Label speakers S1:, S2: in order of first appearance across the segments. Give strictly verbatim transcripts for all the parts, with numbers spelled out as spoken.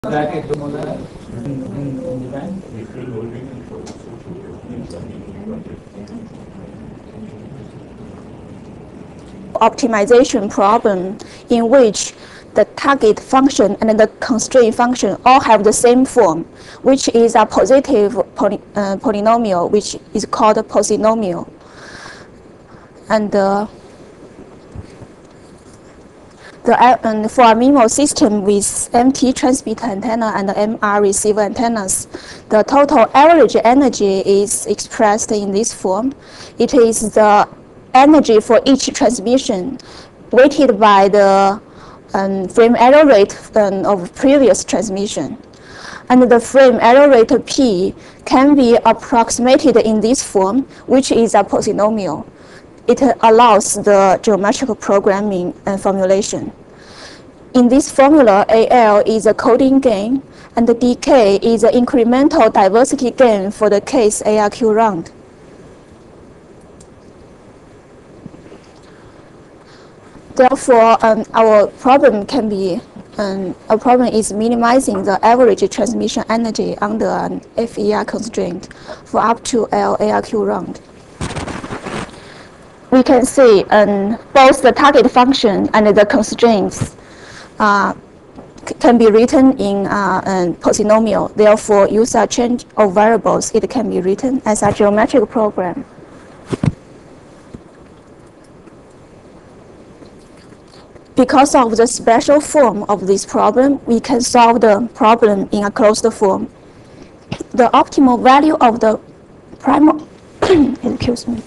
S1: Optimization problem in which the target function and the constraint function all have the same form, which is a positive poly, uh, polynomial, which is called a polynomial. And uh, the, uh, and for a MIMO system with M T transmitter antenna and M R receiver antennas, the total average energy is expressed in this form. It is the energy for each transmission weighted by the um, frame error rate um, of previous transmission. And the frame error rate P can be approximated in this form, which is a polynomial. It allows the geometrical programming and formulation. In this formula, A L is a coding gain, and the D K is an incremental diversity gain for the case A R Q round. Therefore, um, our problem can be, um, our problem is minimizing the average transmission energy under an F E R constraint for up to L A R Q round. We can see um, both the target function and the constraints uh, can be written in uh, a polynomial. Therefore, use a change of variables, it can be written as a geometric program. Because of the special form of this problem, we can solve the problem in a closed form. The optimal value of the primal, excuse me.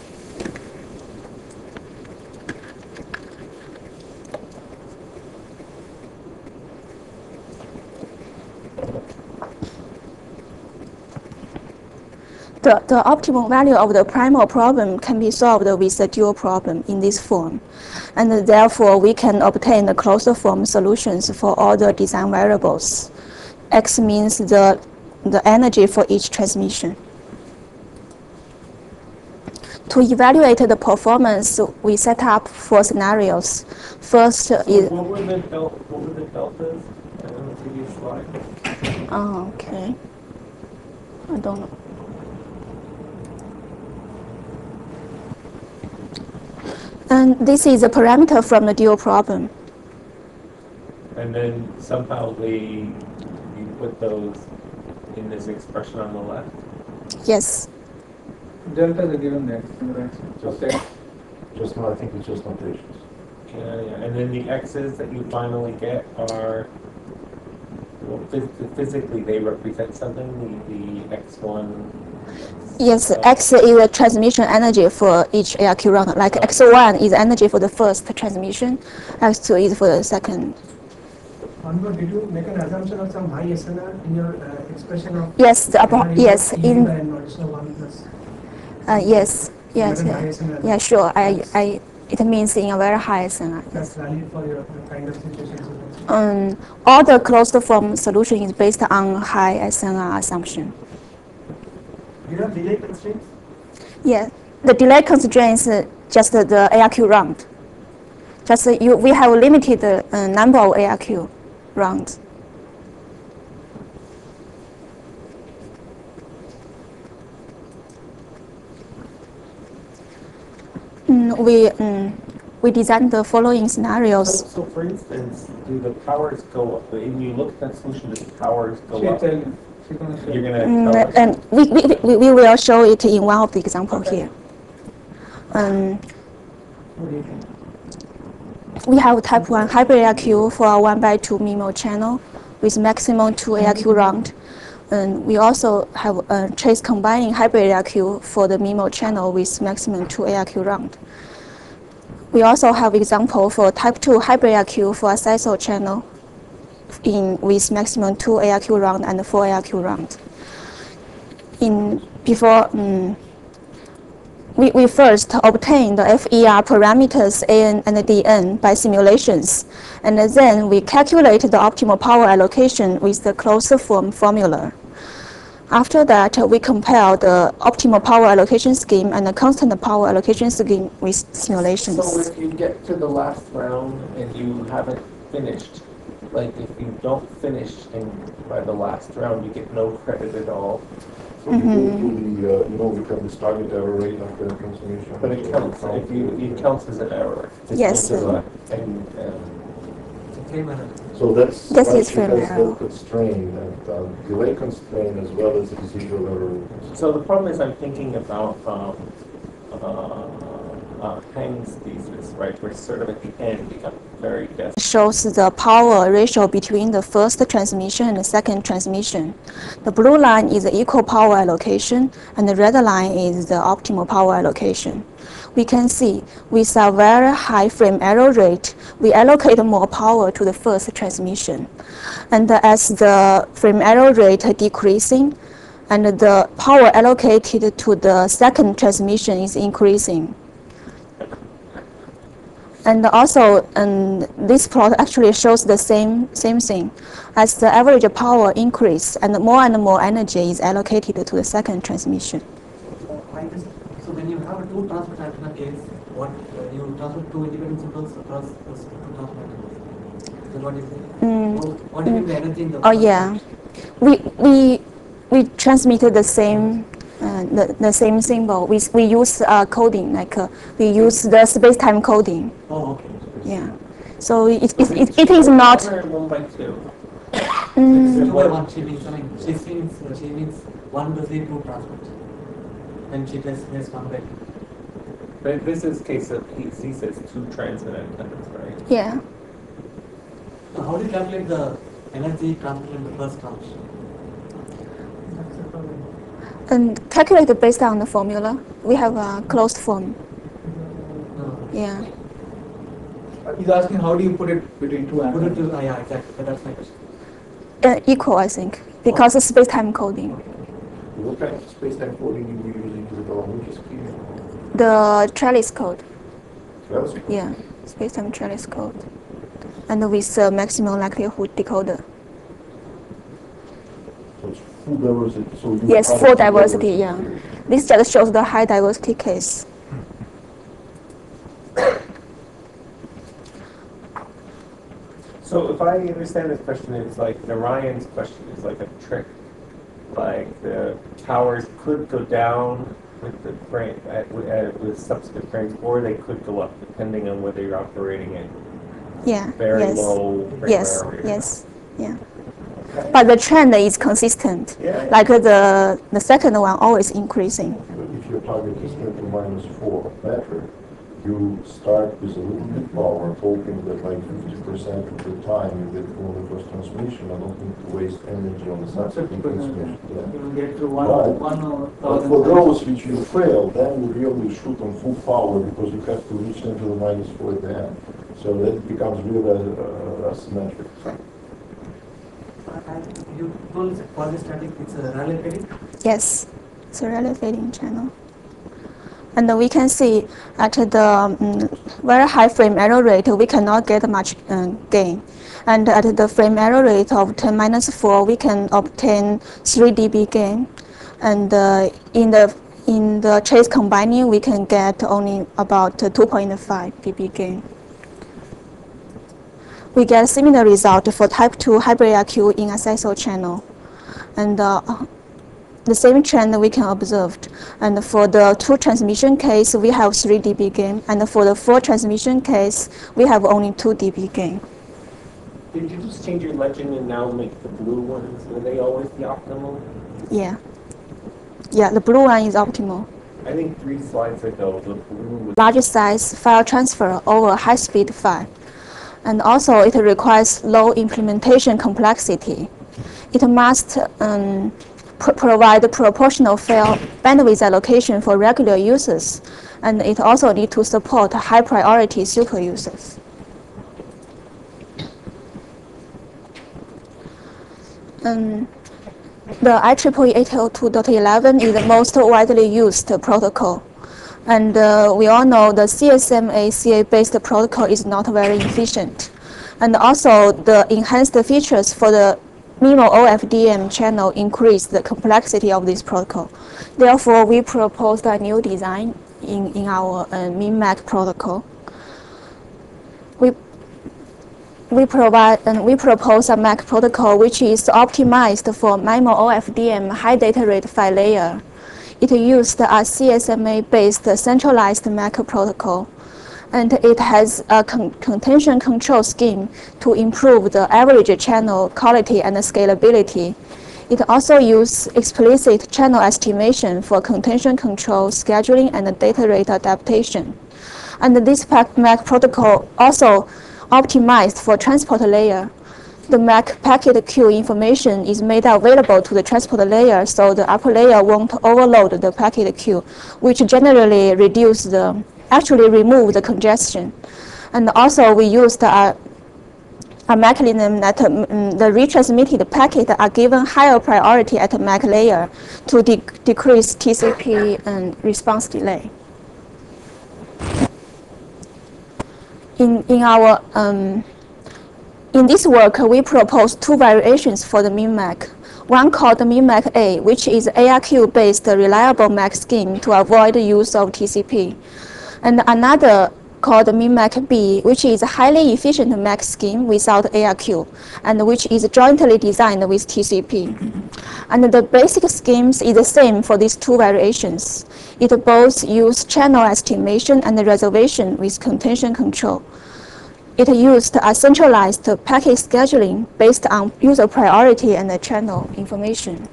S1: The, the optimal value of the primal problem can be solved with the dual problem in this form. And therefore, we can obtain the closed form solutions for all the design variables. X means the, the energy for each transmission. To evaluate the performance, we set up four scenarios. First
S2: so
S1: is...
S2: What were the, del what were the deltas on the previous slide?
S1: Oh, okay. I don't know. And this is a parameter from the dual problem.
S2: And then somehow they, you put those in this expression on the left?
S1: Yes.
S3: Delta is given there.
S4: Just,
S3: okay.
S4: just not, I think it's just notations.
S2: Yeah, yeah. And then the x's that you finally get are, well, phys physically they represent something, the, the x one.
S1: Yes, X is the transmission energy for each A R Q round. Like X one is energy for the first transmission, X two is for the second.
S5: Hongbo, did you make an assumption of some high S N R in your uh, expression of?
S1: Yes, the upper, yes, in. Uh, yes, yes, yeah, yeah, sure. I, I, it means in a very high S N R.
S5: That's valid for your kind of situations.
S1: Um, all the closed form solution is based on high S N R assumption.
S5: Do you have delay constraints?
S1: Yeah, the delay constraints uh, just the, the A R Q round. Just uh, you, we have limited uh, number of A R Q rounds. Mm, we um, we designed the following scenarios.
S2: So, so for instance, do the powers go up? When you look at that solution, does the powers go up? You're gonna
S1: mm, and we, we, we will show it in one of the examples okay. here. Um,
S5: what do you think?
S1: We have type one hybrid A R Q for a one by two MIMO channel with maximum two A R Q round. And we also have a trace combining hybrid A R Q for the MIMO channel with maximum two A R Q round. We also have example for type two hybrid A R Q for a S I S O channel in with maximum two A R Q round and four A R Q round. In before um, we, we first obtain the F E R parameters A N and D N by simulations, and then we calculate the optimal power allocation with the closed form formula. After that, we compare the optimal power allocation scheme and the constant power allocation scheme with simulations.
S2: So if you get to the last round and you haven't finished, like if you don't finish in by the last round, you get no credit at all.
S4: So you go to the, uh, you know, we have this target error rate after the transformation.
S2: But it counts, if you, it counts as an error. It's
S1: Yes.
S2: into the- And, um,
S4: So that's,
S1: This
S4: right,
S1: is frame
S4: because
S1: error.
S4: the constraint and uh, delay constraint as well as the residual error.
S2: so the problem is I'm thinking about, um, uh, uh, Hang's thesis, right, where sort of at the end it got very desperate.
S1: Shows the power ratio between the first transmission and the second transmission. The blue line is the equal power allocation, and the red line is the optimal power allocation. We can see with a very high frame error rate, we allocate more power to the first transmission. And as the frame error rate decreasing, and the power allocated to the second transmission is increasing. And also, um, this plot actually shows the same, same thing. As the average power increase, and more and more energy is allocated to the second transmission.
S6: I just, so when you have a two transmit antenna case, what uh, you transmit two independent symbols across those two transmit antennas. Is that what you say?
S1: Mm.
S6: Or what do you mean the energy in the
S1: Oh yeah, we we we transmitted the same uh, the, the same symbol. We we use uh, coding like uh, we use the space-time coding.
S6: Oh, okay.
S1: Yeah, so it it, it, it is not.
S2: One by two.
S1: Mm,
S6: Two by one, she means, I mean, she means, uh, she means one to three two transmits. Then she just has one by two.
S2: But this is case of, he he says two transmit antennas, right?
S1: yeah.
S6: So how do you calculate the energy transmitted in the first transmission?
S1: And calculate it based on the formula. We have a closed form.
S6: No.
S1: Yeah.
S3: He's asking how do you put it between two
S6: Put it
S3: antennas?
S6: to, uh, yeah, exactly. That's my question.
S1: Uh, equal, I think, because of space-time coding.
S4: What kind of space-time coding you were using to develop which is key?
S1: The trellis code.
S4: Trellis code?
S1: Yeah, space-time trellis code. And with uh, maximum likelihood decoder.
S4: So it's full diversity. So you
S1: Yes,
S4: have
S1: full
S4: full
S1: diversity, yeah. This just shows the high diversity case.
S2: So if I understand this question, it's like Narayan's question is like a trick. Like the towers could go down with the frame at, at, with subsequent frames, or they could go up depending on whether you're operating at
S1: Yeah,
S2: very
S1: yes.
S2: low frame
S1: Yes,
S2: area.
S1: yes, yeah. But the trend is consistent.
S2: Yeah, yeah.
S1: Like the the second one always increasing.
S4: But if your target is ten to minus four metric, you start with a little bit power, hoping that like fifty percent of the time you get from the first transmission, I don't need to waste energy on the subsequent transmission.
S3: You
S4: Yeah.
S3: will get to one,
S4: Right.
S3: one or
S4: But
S3: thousand.
S4: for those which you fail, then you really shoot on full power because you have to reach into the minus four at the end. So that becomes really uh, asymmetric.
S6: You told it's a quasi-static, it's a Rayleigh fading?
S1: Yes, it's a Rayleigh fading channel. And we can see at the um, very high frame error rate, we cannot get much uh, gain. And at the frame error rate of ten minus four, we can obtain three D B gain. And uh, in the in the trace combining, we can get only about two point five D B gain. We get similar result for type two hybrid A R Q in a S I S O channel. And uh, the same trend we can observe. And for the two transmission case, we have three D B gain. And for the four transmission case, we have only two D B gain.
S2: Did you just change your legend and now make the blue ones, are they always the optimal?
S1: Yeah. Yeah, the blue one is optimal.
S2: I think three slides ago, the blue was
S1: Large size file transfer over high-speed file. And also it requires low implementation complexity. It must um, pr provide proportional file bandwidth allocation for regular users. And it also needs to support high priority super users. Um, the I triple E eight oh two dot eleven is the most widely used protocol. And uh, we all know the C S M A C A-based protocol is not very efficient. And also the enhanced features for the MIMO O F D M channel increase the complexity of this protocol. Therefore, we proposed a new design in, in our uh, MIN-MAC protocol. We, we provide and we propose a M A C protocol which is optimized for MIMO O F D M high data rate file layer. It used a C S M A-based centralized M A C protocol, and it has a con contention control scheme to improve the average channel quality and scalability. It also uses explicit channel estimation for contention control, scheduling, and data rate adaptation. And this M A C protocol also optimized for transport layer. The M A C packet queue information is made available to the transport layer, so the upper layer won't overload the packet queue, which generally reduce the, actually remove the congestion. And also we used a, a mechanism that um, the retransmitted packet are given higher priority at the M A C layer to de decrease T C P and response delay. In, in our um, in this work, we propose two variations for the MIN-MAC. One called the MIN-MACa, which is A R Q-based reliable M A C scheme to avoid the use of T C P, and another called the MIN-MACb, which is a highly efficient M A C scheme without A R Q, and which is jointly designed with T C P. And the basic schemes is the same for these two variations. It both use channel estimation and reservation with contention control. It used a centralized packet scheduling based on user priority and the channel information.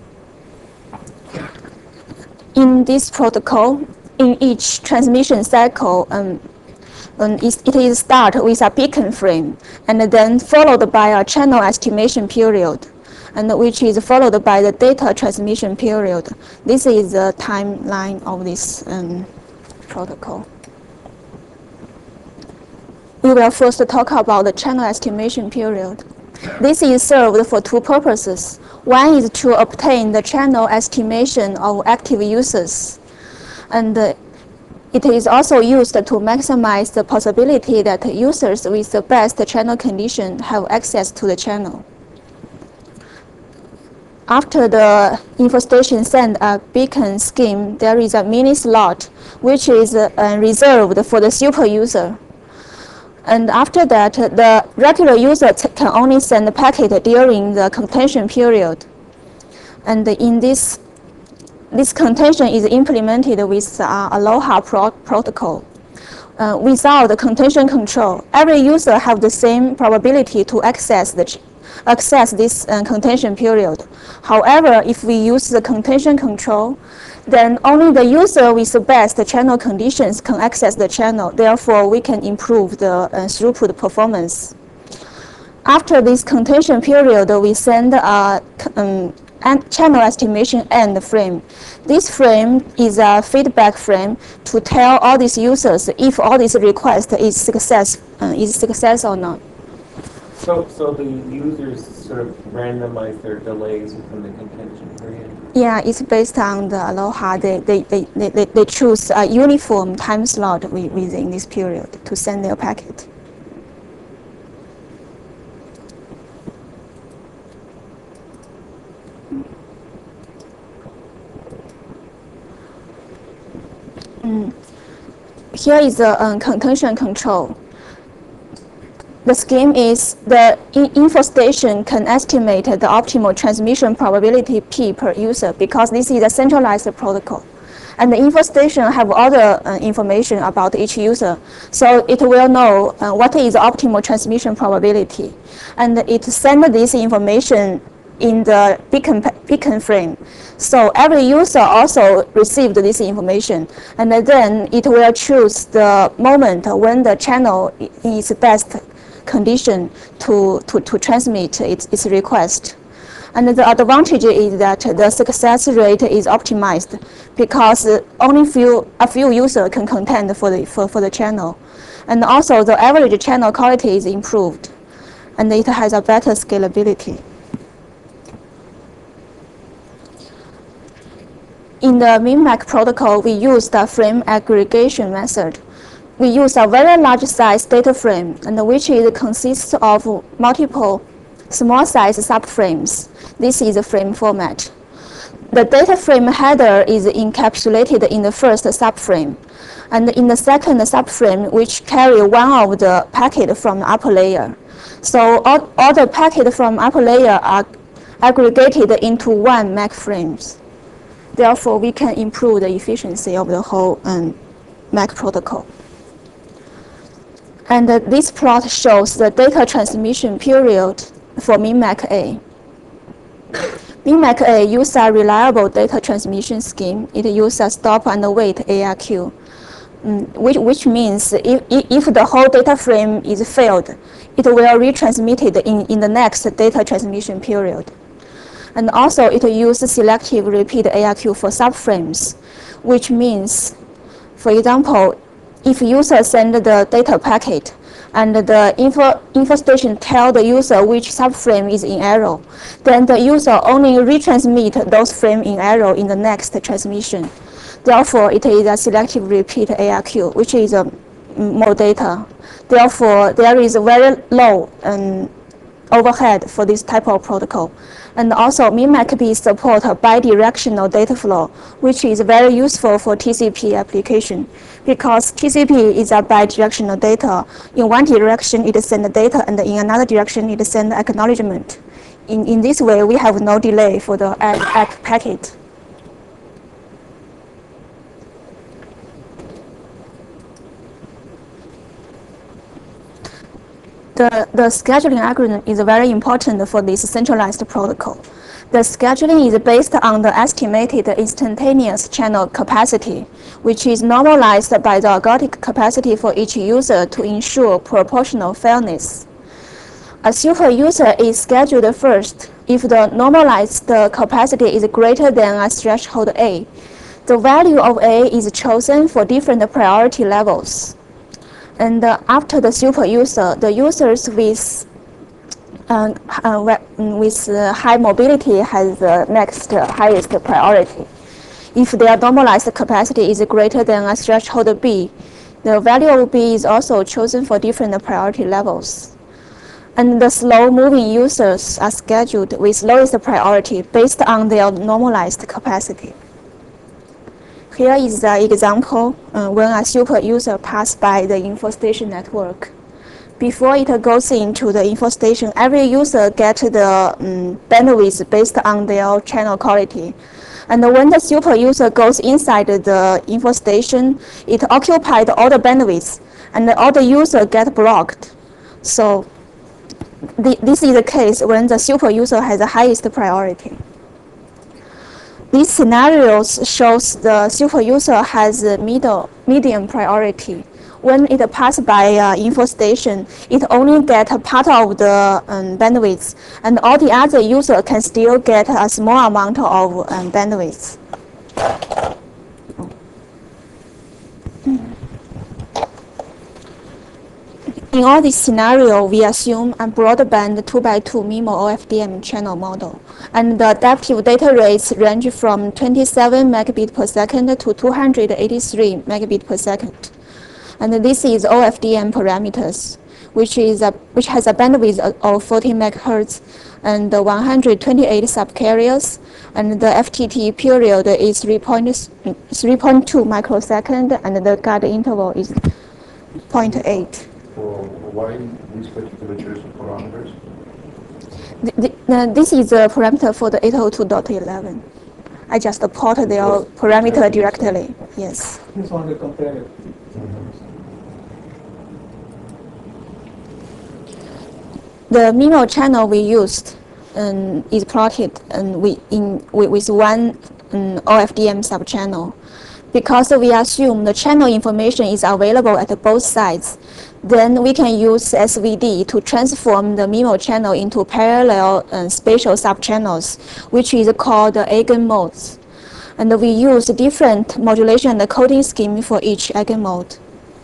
S1: In this protocol, in each transmission cycle, um, um, it is start with a beacon frame and then followed by a channel estimation period, and which is followed by the data transmission period. This is the timeline of this um, protocol. We will first talk about the channel estimation period. This is served for two purposes. One is to obtain the channel estimation of active users, and uh, it is also used to maximize the possibility that users with the best channel condition have access to the channel. After the Infostation sends a beacon scheme, there is a mini slot which is uh, reserved for the super user. And after that, the regular user can only send the packet during the contention period. And in this, this contention is implemented with uh, Aloha pro protocol. Uh, without the contention control, every user have the same probability to access the access this uh, contention period. However, if we use the contention control, then only the user with the best channel conditions can access the channel. Therefore, we can improve the uh, throughput performance. After this contention period, we send a um, channel estimation end frame. This frame is a feedback frame to tell all these users if all these requests is success uh, is success or not.
S2: So, so the users sort of randomize their delays within the contention period?
S1: Yeah, it's based on the Aloha. They, they, they, they, they choose a uniform time slot within this period to send their packet. Mm. Here is the um, contention control. The scheme is the Infostation can estimate the optimal transmission probability P per user because this is a centralized protocol. And the Infostation have other uh, information about each user. So it will know uh, what is the optimal transmission probability. And it sends this information in the beacon, beacon frame. So every user also received this information. And then it will choose the moment when the channel is best condition to, to, to transmit its, its request. And the advantage is that the success rate is optimized because only few, a few users can contend for the, for, for the channel. And also the average channel quality is improved, and it has a better scalability. In the MIN-MAC protocol, we use the frame aggregation method. We use a very large size data frame, and which is consists of multiple small size subframes. This is the frame format. The data frame header is encapsulated in the first subframe, and in the second subframe, which carry one of the packet from the upper layer. So all, all the packets from upper layer are aggregated into one M A C frames. Therefore, we can improve the efficiency of the whole um, M A C protocol. And uh, this plot shows the data transmission period for MIN-MACa. MIN-MACa uses a reliable data transmission scheme. It uses a stop and wait A R Q. Mm, which, which means if, if the whole data frame is failed, it will retransmit it in, in the next data transmission period. And also it uses selective repeat A R Q for subframes, which means, for example, if user send the data packet and the info, Infostation tell the user which subframe is in error, then the user only retransmit those frames in error in the next transmission. Therefore, it is a selective repeat A R Q, which is a more data. Therefore, there is a very low um, overhead for this type of protocol. And also, MIN-MACb support a bidirectional data flow, which is very useful for T C P application, because T C P is a bidirectional data. In one direction, it sends the data, and in another direction, it sends acknowledgement. In, in this way, we have no delay for the A R Q packet. The, the scheduling algorithm is very important for this centralized protocol. The scheduling is based on the estimated instantaneous channel capacity, which is normalized by the algorithmic capacity for each user to ensure proportional fairness. A super user is scheduled first if the normalized capacity is greater than a threshold A. The value of A is chosen for different priority levels. And uh, after the super user, the users with uh, uh, with uh, high mobility has the next uh, highest priority. If their normalized capacity is greater than a threshold B, the value of B is also chosen for different priority levels. And the slow-moving users are scheduled with lowest priority based on their normalized capacity. Here is the example uh, when a super user passes by the Infostation network. Before it goes into the Infostation, every user gets the um, bandwidth based on their channel quality. And when the super user goes inside the Infostation, it occupies all the bandwidth, and all the users get blocked. So th this is the case when the super user has the highest priority. These scenarios shows the super user has a middle, medium priority. When it passes by uh, Infostation, it only gets a part of the um, bandwidth, and all the other users can still get a small amount of um, bandwidth. In all these scenarios, we assume a broadband two by two MIMO O F D M channel model, and the adaptive data rates range from twenty-seven megabit per second to two hundred eighty-three megabit per second. And this is O F D M parameters, which is a, which has a bandwidth of forty megahertz and one hundred twenty-eight subcarriers, and the F T T period is three point two microsecond, and the guard interval is zero point eight.
S4: For why these particular chosen parameters?
S1: The, the, uh, this is a parameter for the eight oh two dot eleven. I just port their
S4: Yes.
S1: parameter directly. Yes.
S3: Just want to compare it.
S1: The MIMO channel we used um, is plotted um, we in, with one um, O F D M subchannel. Because we assume the channel information is available at both sides, then we can use S V D to transform the MIMO channel into parallel uh, spatial subchannels, which is called the eigenmodes. And we use different modulation and coding scheme for each eigenmode.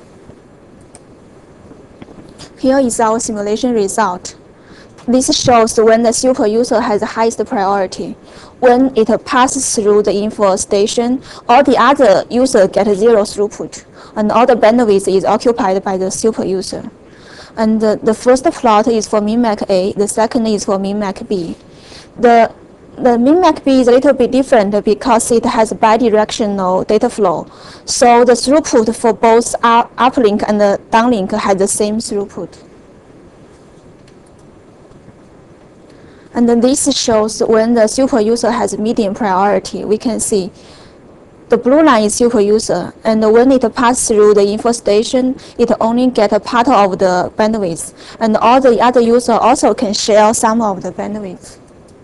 S1: Here is our simulation result. This shows when the super user has the highest priority. When it passes through the Infostation, all the other users get zero throughput, and all the bandwidth is occupied by the super user. And the, the first plot is for MIN-MACa, the second is for MIN-MACb. The, the MIN-MACb is a little bit different because it has bidirectional data flow. So the throughput for both uplink and the downlink has the same throughput. And then this shows when the super user has medium priority. We can see the blue line is super user, and when it passes through the Infostation, it only gets a part of the bandwidth, and all the other users also can share some of the bandwidth.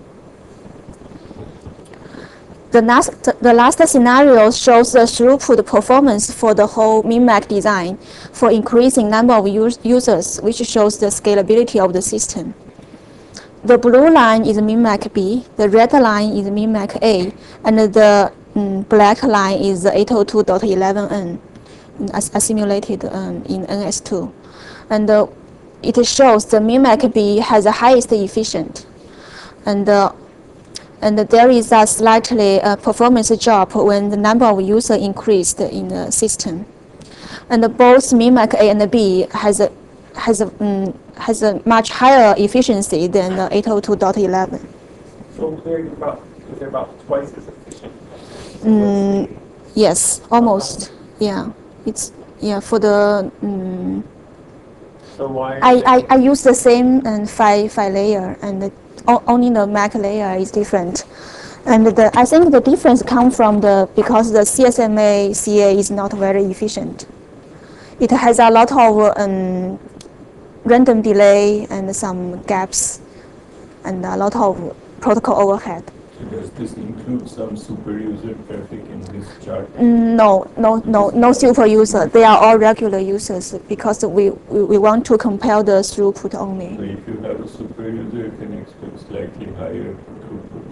S1: The last, the last scenario shows the throughput performance for the whole MIN-MAC design for increasing number of us users, which shows the scalability of the system. The blue line is MIN-MACb, the red line is MIN-MACa, and the mm, black line is the eight oh two dot eleven n, as assimilated um, in N S two. And uh, it shows the MIN-MACb has the highest efficient. And uh, And there is a slightly uh, performance drop when the number of users increased in the system. And both MIN-MACa and B has a, has a, um, has a much higher efficiency than the eight oh two dot eleven.
S2: So they're about, they're about twice as efficient. So
S1: Mm, yes, almost. Yeah, it's yeah for the. Um,
S2: So why?
S1: I, I I use the same um, five five layer, and the, o only the Mac layer is different. And the I think the difference comes from the because the C S M A C A is not very efficient. It has a lot of um, random delay and some gaps, and a lot of protocol overhead.
S7: Does this include some super user traffic in this chart?
S1: No, no, no, no super user. They are all regular users because we, we, we want to compare the throughput only.
S7: So if you have a super user, you can expect slightly higher throughput.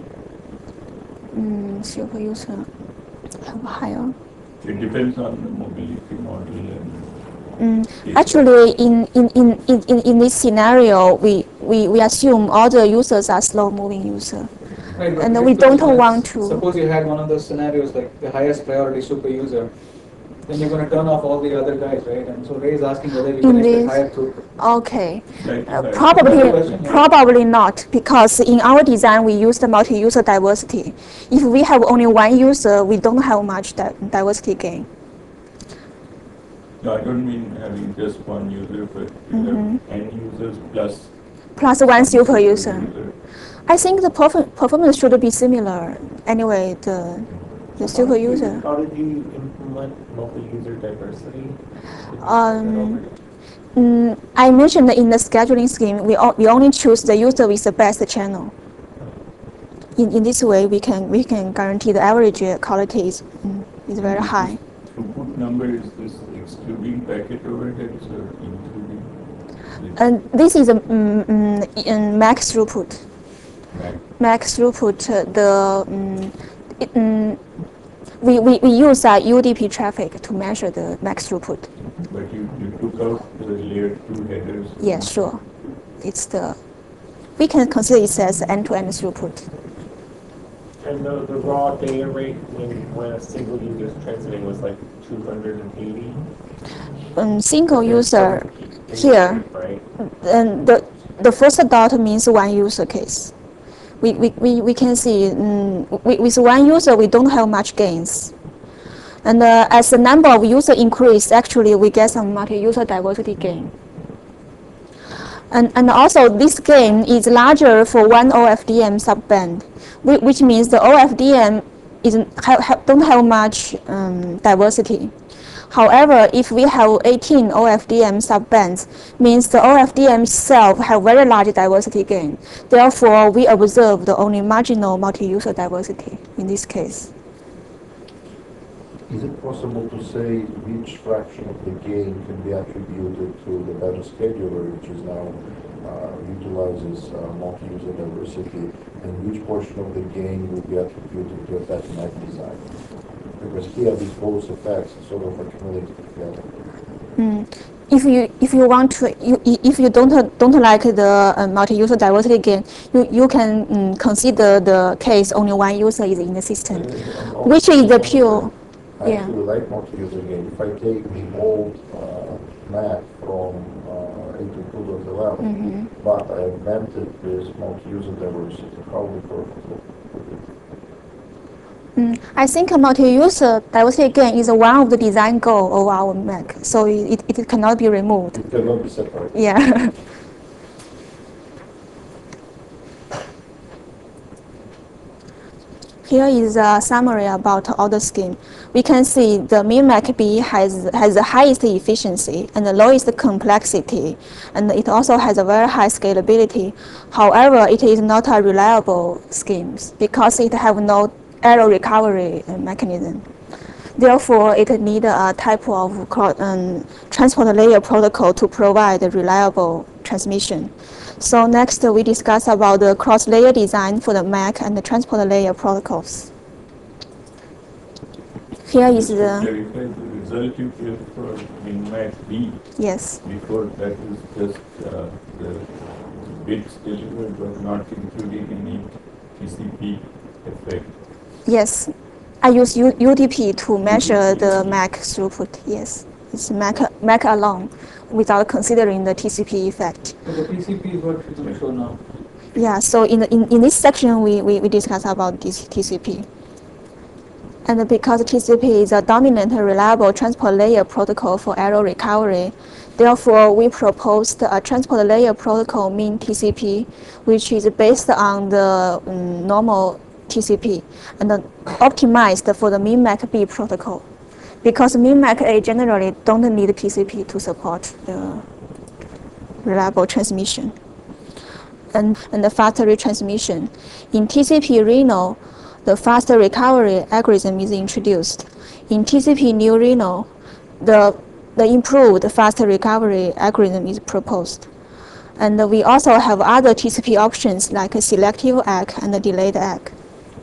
S1: Mm, super user have higher.
S7: It depends on the mobility model. And
S1: Mm, actually, in, in, in, in, in this scenario, we, we, we assume all the users are slow-moving users.
S3: Right, but
S1: And
S3: the
S1: we don't
S3: question is,
S1: want to-
S3: Suppose you had one of those scenarios like the highest priority super user, then you're going to turn off all the other guys, right? And so Ray is asking whether you
S1: In
S3: can expect
S1: this-
S3: higher throughput.
S1: Okay.
S7: slightly
S1: Uh,
S7: higher.
S1: probably,
S3: question, yeah.
S1: probably not, because in our design we use the multi-user diversity. If we have only one user, we don't have much di diversity gain.
S7: No, I don't mean having just one user, but you
S1: Mhm.
S7: have n users plus
S1: Plus one super user.
S7: user.
S1: I think the perf performance should be similar. Anyway, the the super user.
S2: How did you implement multi-user diversity?
S1: Um, Mm, I mentioned in the scheduling scheme, we, o we only choose the user with the best channel. In, in this way, we can we can guarantee the average quality is, mm, is very high.
S7: Throughput number is this excluding packet overheads or including?
S1: And this is a mm, mm, in max throughput.
S7: Mac.
S1: Max throughput. uh, The mm, it, mm, we, we we use uh, U D P traffic to measure the max throughput.
S7: But you, you took out the layer two headers.
S1: Yeah, sure. It's the we can consider it as end-to-end throughput.
S2: And the, the raw data rate when, when a single user is transiting was like two hundred eighty?
S1: Um, single user here.
S2: Right?
S1: And the the first dot means one user case. We we, we, we can see mm, we, with one user we don't have much gains. And uh, as the number of users increase, actually we get some multi-user diversity gain. And and also this gain is larger for one O F D M subband, whi- which means the O F D M isn't ha, ha, don't have much um, diversity. However, if we have eighteen O F D M subbands, means the O F D M itself have very large diversity gain. Therefore, we observe the only marginal multi-user diversity in this case.
S4: Is it possible to say which fraction of the gain can be attributed to the better scheduler, which is now uh, utilizes uh, multi-user diversity, and which portion of the gain will be attributed to a better Mac design? Because here these both effects sort of accumulate together.
S1: Mm. If you if you want to you, if you don't don't like the uh, multi-user diversity gain, you you can mm, consider the case only one user is in the system,
S4: Uh,
S1: which is the pure.
S4: I
S1: Yeah.
S4: actually like multi-user gain. If I take the old uh, Mac from uh, eight two dot eleven,
S1: Mhm.
S4: but I augmented this multi-user diversity, how we perfectly.
S1: Mm, I think a multi-user diversity gain is one of the design goal of our Mac, so it, it, it cannot be removed.
S4: It cannot be separated.
S1: Yeah. Here is a summary about all the scheme. We can see the MIN-MACb has, has the highest efficiency and the lowest complexity, and it also has a very high scalability. However, it is not a reliable scheme because it have no error recovery mechanism. Therefore, it needs a type of um, transport layer protocol to provide reliable transmission. So next, uh, we discuss about the cross-layer design for the M A C and the transport layer protocols. Here is
S7: Just to
S1: the
S7: clarify, the result you gave for MIN-MACb,
S1: yes,
S7: before that is just uh, the bits delivered but not including any T C P effect.
S1: yes. I use U UDP to measure the M A C throughput. Yes, it's M A C, M A C alone, without considering the T C P effect.
S3: So the T C P is what you're going to show now.
S1: Yeah, so in, the, in, in this section, we, we, we discuss about this T C P. And because T C P is a dominant reliable transport layer protocol for error recovery, therefore we proposed a transport layer protocol MIN-T C P, which is based on the um, normal T C P and uh, optimized for the MIN-MACb protocol. Because MIN-MACa generally don't need T C P to support the reliable transmission. And, and the faster retransmission. In T C P-Reno, the faster recovery algorithm is introduced. In T C P-NewReno, the, the improved faster recovery algorithm is proposed. And uh, we also have other T C P options like a selective A R Q and a delayed A R Q.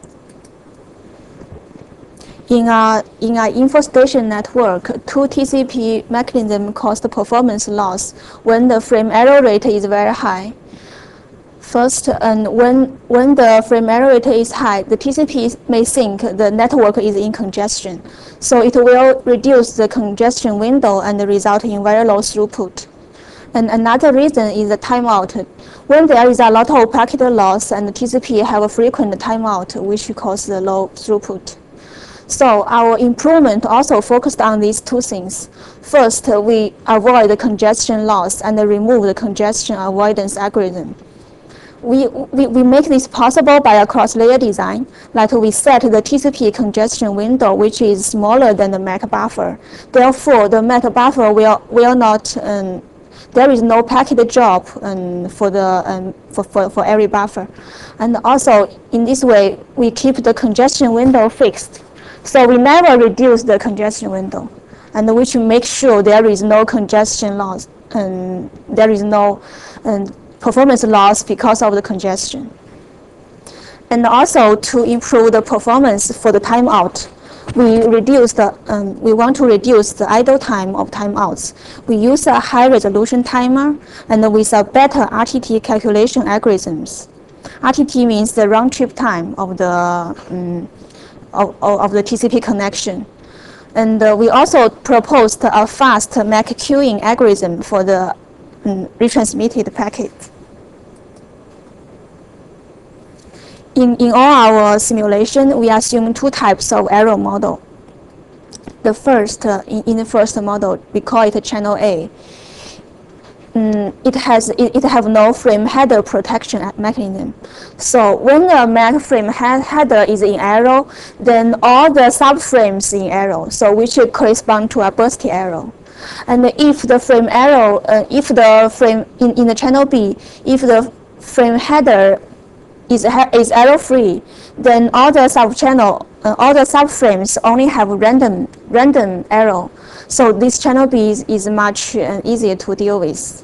S1: In a, in a Infostation network, two T C P mechanisms cause the performance loss when the frame error rate is very high. First, and when, when the frame error rate is high, the T C P may think the network is in congestion. So it will reduce the congestion window and result in very low throughput. And another reason is the timeout. When there is a lot of packet loss and the T C P have a frequent timeout, which causes the low throughput. So our improvement also focused on these two things. First, we avoid the congestion loss and remove the congestion avoidance algorithm. We, we, we make this possible by a cross-layer design, like we set the T C P congestion window, which is smaller than the M A C buffer. Therefore, the M A C buffer will, will not, um, there is no packet drop um, for, the, um, for, for, for every buffer. And also, in this way, we keep the congestion window fixed. So we never reduce the congestion window, and which makes sure there is no congestion loss, and there is no um, performance loss because of the congestion. And also to improve the performance for the timeout, we reduce the, um, we want to reduce the idle time of timeouts. We use a high resolution timer and with a better R T T calculation algorithms. R T T means the round trip time of the um, Of, of the T C P connection. And uh, we also proposed a fast M A C queuing algorithm for the um, retransmitted packet. In, in all our simulation, we assume two types of error model. The first, uh, in, in the first model, we call it channel A. Mm, it has it, it have no frame header protection mechanism. So when the M A C frame head, header is in error, then all the subframes in error, so which correspond to a bursty error. And if the frame error, uh, if the frame in, in the channel B, if the frame header is is error free, then all the subchannel, uh, all the subframes only have random random error. So this channel B is, is much uh, easier to deal with.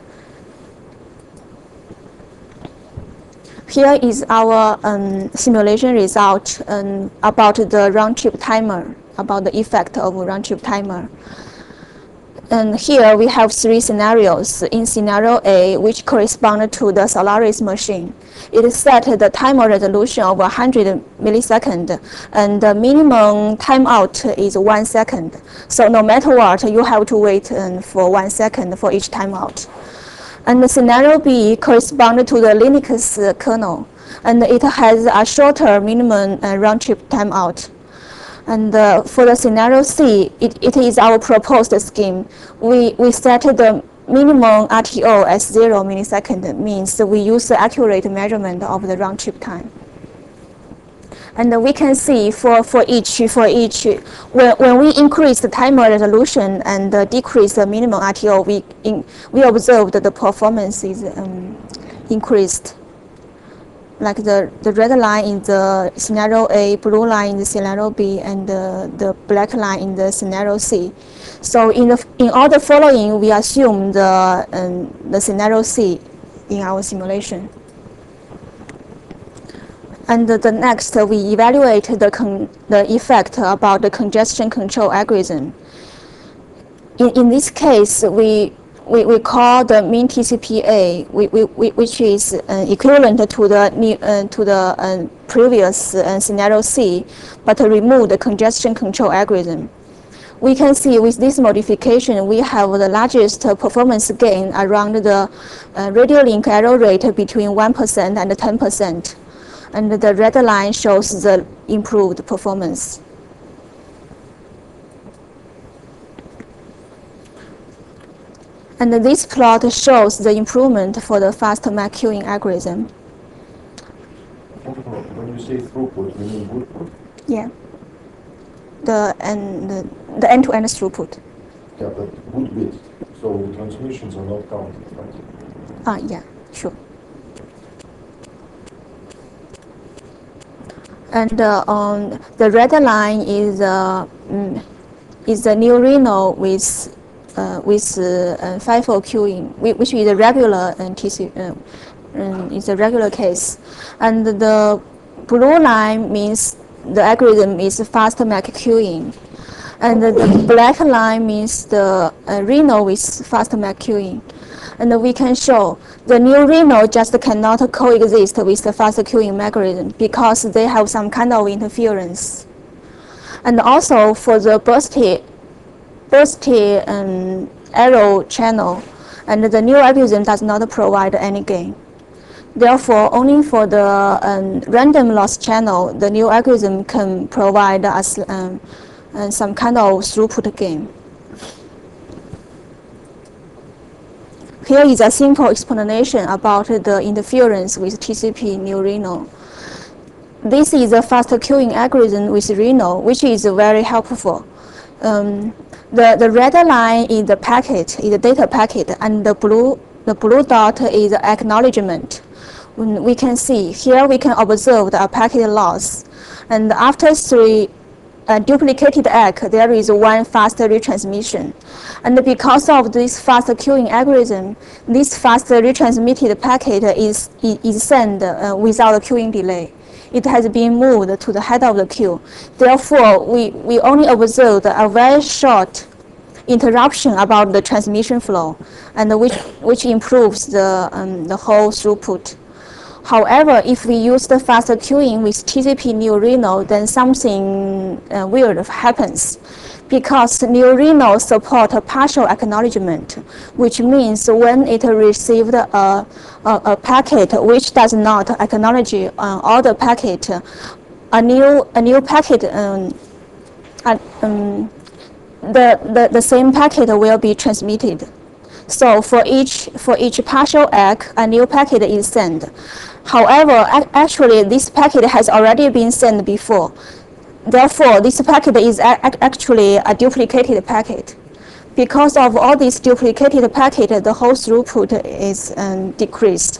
S1: Here is our um, simulation result um, about the round trip timer, about the effect of round trip timer. And here we have three scenarios. In scenario A, which correspond to the Solaris machine, it set the timer resolution of one hundred milliseconds, and the minimum timeout is one second. So no matter what, you have to wait um, for one second for each timeout. And the scenario B corresponds to the Linux uh, kernel, and it has a shorter minimum uh, round trip timeout. And uh, for the scenario C, it, it is our proposed scheme. We, we set the minimum R T O as zero millisecond, means we use the accurate measurement of the round trip time. And we can see for, for each, for each when, when we increase the timer resolution and uh, decrease the minimum R T O, we, in, we observed that the performance is um, increased. Like the, the red line in the scenario A, blue line in the scenario B, and the, the black line in the scenario C. So in, the, in all the following, we assume the, um, the scenario C in our simulation. And the next, uh, we evaluate the, con the effect about the congestion control algorithm. In, in this case, we, we, we call the MIN T C P A, we, we, which is uh, equivalent to the, new, uh, to the uh, previous uh, scenario C, but uh, remove the congestion control algorithm. We can see with this modification, we have the largest uh, performance gain around the uh, radio link error rate between one percent and ten percent. And the red line shows the improved performance. And this plot shows the improvement for the fast M A C queuing algorithm.
S4: When you say throughput, you mean output?
S1: Yeah. The and the, the end-to-end throughput.
S4: Yeah, but good bit. So the transmissions are not counted, right?
S1: Ah, yeah, sure. And uh, on the red line is uh, mm, is the NewReno with uh, with uh, uh, FIFO queuing, which is a regular uh, T C, uh, um, is a regular case, and the blue line means the algorithm is fast M A C queuing, and the black line means the uh, Reno with fast M A C queuing. And we can show the NewReno just cannot coexist with the fast queuing algorithm because they have some kind of interference. And also for the bursty, bursty um, arrow channel, and the new algorithm does not provide any gain. Therefore, only for the um, random loss channel, the new algorithm can provide us um, uh, some kind of throughput gain. Here is a simple explanation about the interference with T C P-NewReno. This is a fast queuing algorithm with Reno, which is very helpful. Um, the, the red line is the packet, is the data packet, and the blue, the blue dot is the acknowledgement. We can see here we can observe the packet loss. And after three uh, duplicated A R Q, there is one fast retransmission. And because of this fast queuing algorithm, this fast retransmitted packet is, is sent uh, without queuing delay. It has been moved to the head of the queue. Therefore, we, we only observed a very short interruption about the transmission flow, and which, which improves the, um, the whole throughput. However, if we use the fast queuing with T C P-NewReno, then something uh, weird happens. Because NewReno supports partial acknowledgement, which means when it received a, a, a packet which does not acknowledge uh, all the packet, a new, a new packet, um, uh, um, the, the, the same packet will be transmitted. So for each, for each partial A R Q, a new packet is sent. However, actually, this packet has already been sent before. Therefore, this packet is actually a duplicated packet. Because of all these duplicated packets, the whole throughput is um, decreased.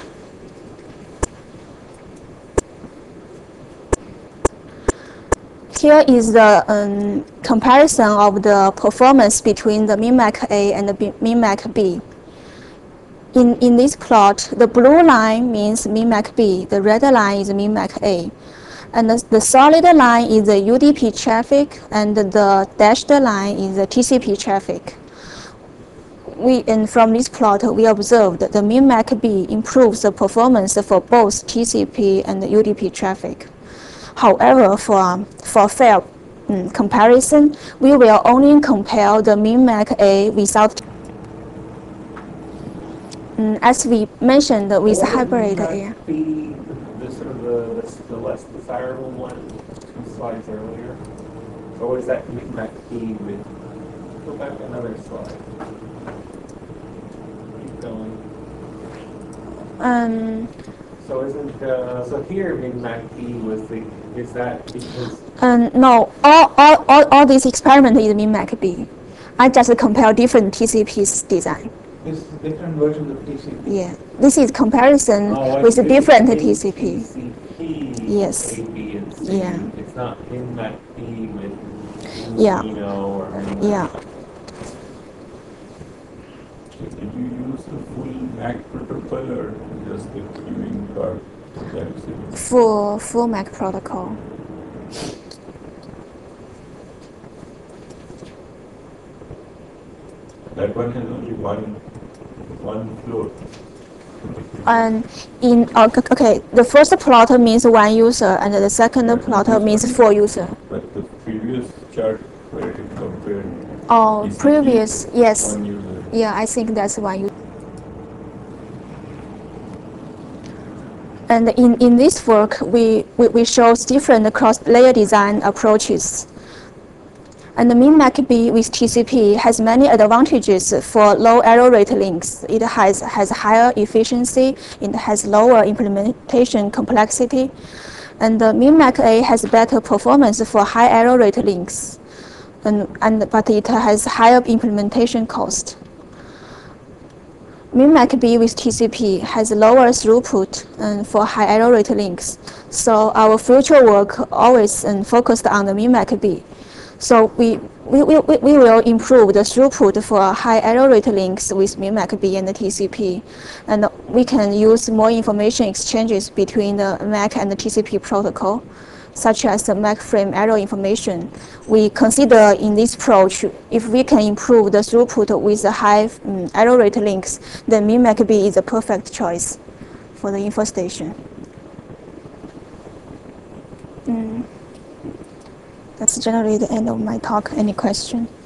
S1: Here is the um, comparison of the performance between the MIN-MACa and the MIN-MACb. In, in this plot, the blue line means MIN-MACb, the red line is MIN-MACa. And the, the solid line is the U D P traffic, and the dashed line is the T C P traffic. We, and from this plot, we observed that the MIN-MACb improves the performance for both T C P and the U D P traffic. However, for, for fair um, comparison, we will only compare the MIN-MACa without. Um, as we mentioned with hybrid A R Q.
S2: The sort of the, the, the less desirable one, two slides earlier. So what is that MIN-MACb with? Go back another slide. Keep going.
S1: Um,
S2: So isn't, uh, so here MIN-MACb was the, is that because?
S1: Um, no, all, all, all, all this experiment is MIN-MACb. I just compare different T C P's design.
S3: This is different versions of T C P.
S1: Yeah, this is comparison
S2: Oh, I
S1: with
S2: see.
S1: a different
S2: It's
S1: T C P.
S2: T C P,
S1: Yes.
S2: A, B, and C.
S1: Yeah.
S2: It's not MIN-MACb with
S1: Yeah.
S2: MIMO or MIN-MACa.
S1: Yeah.
S7: Did you use the full M A C protocol or just the queuing part? That is it.
S1: Full, full M A C protocol.
S7: That one has only one one floor.
S1: And in uh, okay, the first plotter means one user, and the second plotter means four user.
S7: But the previous chart where it compared
S1: Oh,
S7: T C P,
S1: previous, yes.
S7: one user.
S1: Yeah, I think that's one user. And in, in this work, we, we, we show different cross-layer design approaches. And the MIN-MACb with T C P has many advantages for low error rate links. It has, has higher efficiency, it has lower implementation complexity, and the MIN-MACa has better performance for high error rate links, and, and, but it has higher implementation cost. MIN-MACb with T C P has lower throughput um, for high error rate links. So our future work always um, focused on the MIN-MACb. So we, we, we, we will improve the throughput for high error rate links with MIN-MACb and the T C P. And we can use more information exchanges between the M A C and the T C P protocol, such as the M A C frame error information. We consider in this approach, if we can improve the throughput with the high um, error rate links, then MIN-MACb is a perfect choice for the Infostation. Mm. That's generally the end of my talk. Any question?